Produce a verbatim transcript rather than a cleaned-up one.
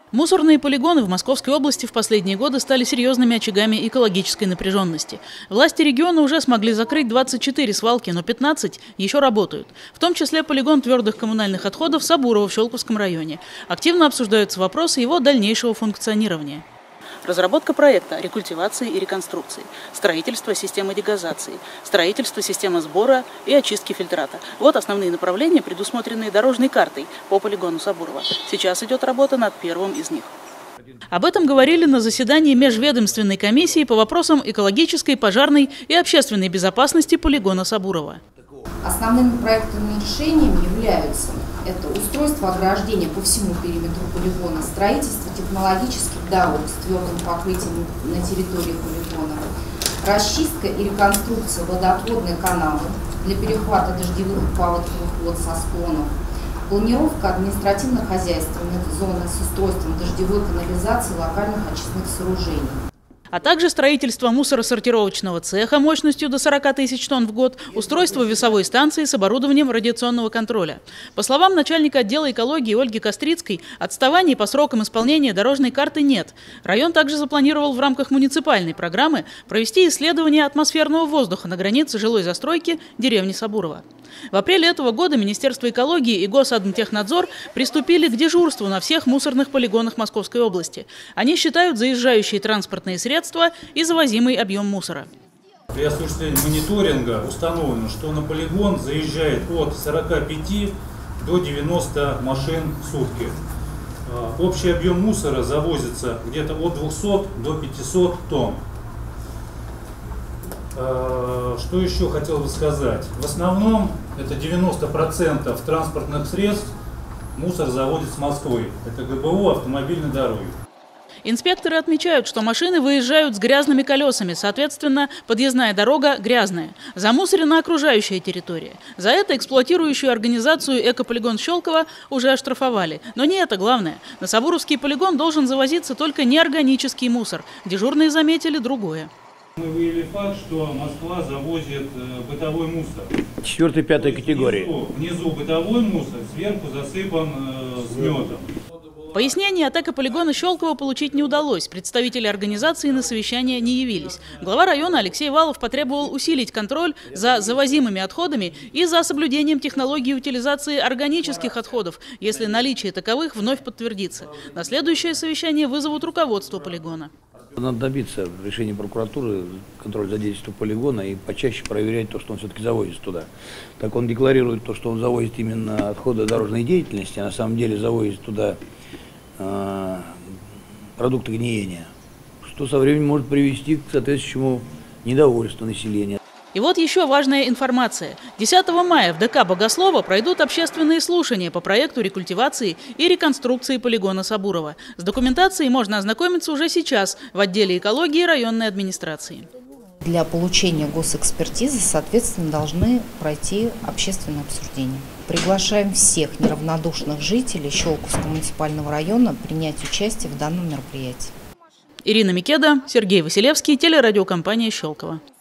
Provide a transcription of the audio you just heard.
Мусорные полигоны в Московской области в последние годы стали серьезными очагами экологической напряженности. Власти региона уже смогли закрыть двадцать четыре свалки, но пятнадцать еще работают. В том числе полигон твердых коммунальных отходов Сабурово в Щелковском районе. Активно обсуждаются вопросы его дальнейшего функционирования. Разработка проекта рекультивации и реконструкции, строительство системы дегазации, строительство системы сбора и очистки фильтрата. Вот основные направления, предусмотренные дорожной картой по полигону Сабурово. Сейчас идет работа над первым из них. Об этом говорили на заседании межведомственной комиссии по вопросам экологической, пожарной и общественной безопасности полигона Сабурово. Основными проектными решениями являются это устройство ограждения по всему периметру полигона, строительство технологических дорог с твердым покрытием на территории полигона, расчистка и реконструкция водоотводной канавы для перехвата дождевых и паводковых вод со склонов, планировка административно-хозяйственных зон с устройством дождевой канализации локальных очистных сооружений. А также строительство мусоросортировочного цеха мощностью до сорока тысяч тонн в год, устройство весовой станции с оборудованием радиационного контроля. По словам начальника отдела экологии Ольги Кострицкой, отставаний по срокам исполнения дорожной карты нет. Район также запланировал в рамках муниципальной программы провести исследование атмосферного воздуха на границе жилой застройки деревни Сабурово. В апреле этого года Министерство экологии и Госадмтехнадзор приступили к дежурству на всех мусорных полигонах Московской области. Они считают заезжающие транспортные средства и завозимый объем мусора. При осуществлении мониторинга установлено, что на полигон заезжает от сорока пяти до девяноста машин в сутки. Общий объем мусора завозится где-то от двухсот до пятисот тонн. Что еще хотел бы сказать? В основном это девяносто процентов транспортных средств мусор заводит с Москвы. Это ГБУ, автомобильной дороги. Инспекторы отмечают, что машины выезжают с грязными колесами, соответственно, подъездная дорога грязная. Замусорена окружающая территория. За это эксплуатирующую организацию «Экополигон Щелково» уже оштрафовали. Но не это главное. На Сабуровский полигон должен завозиться только неорганический мусор. Дежурные заметили другое. Мы выявили факт, что Москва завозит бытовой мусор. Четвертая, пятая категории. Внизу, внизу бытовой мусор, сверху засыпан э, сметом. Пояснения от экополигона Щелково получить не удалось. Представители организации на совещание не явились. Глава района Алексей Валов потребовал усилить контроль за завозимыми отходами и за соблюдением технологии утилизации органических отходов, если наличие таковых вновь подтвердится. На следующее совещание вызовут руководство полигона. Надо добиться решения прокуратуры, контроль за действием полигона и почаще проверять то, что он все-таки завозит туда. Так он декларирует то, что он завозит именно отходы дорожной деятельности, а на самом деле завозит туда э, продукты гниения, что со временем может привести к соответствующему недовольству населения. И вот еще важная информация. десятого мая в ДК «Богослово» пройдут общественные слушания по проекту рекультивации и реконструкции полигона Сабурово. С документацией можно ознакомиться уже сейчас в отделе экологии районной администрации. Для получения госэкспертизы, соответственно, должны пройти общественное обсуждение. Приглашаем всех неравнодушных жителей Щелковского муниципального района принять участие в данном мероприятии. Ирина Микеда, Сергей Василевский, телерадиокомпания «Щелково».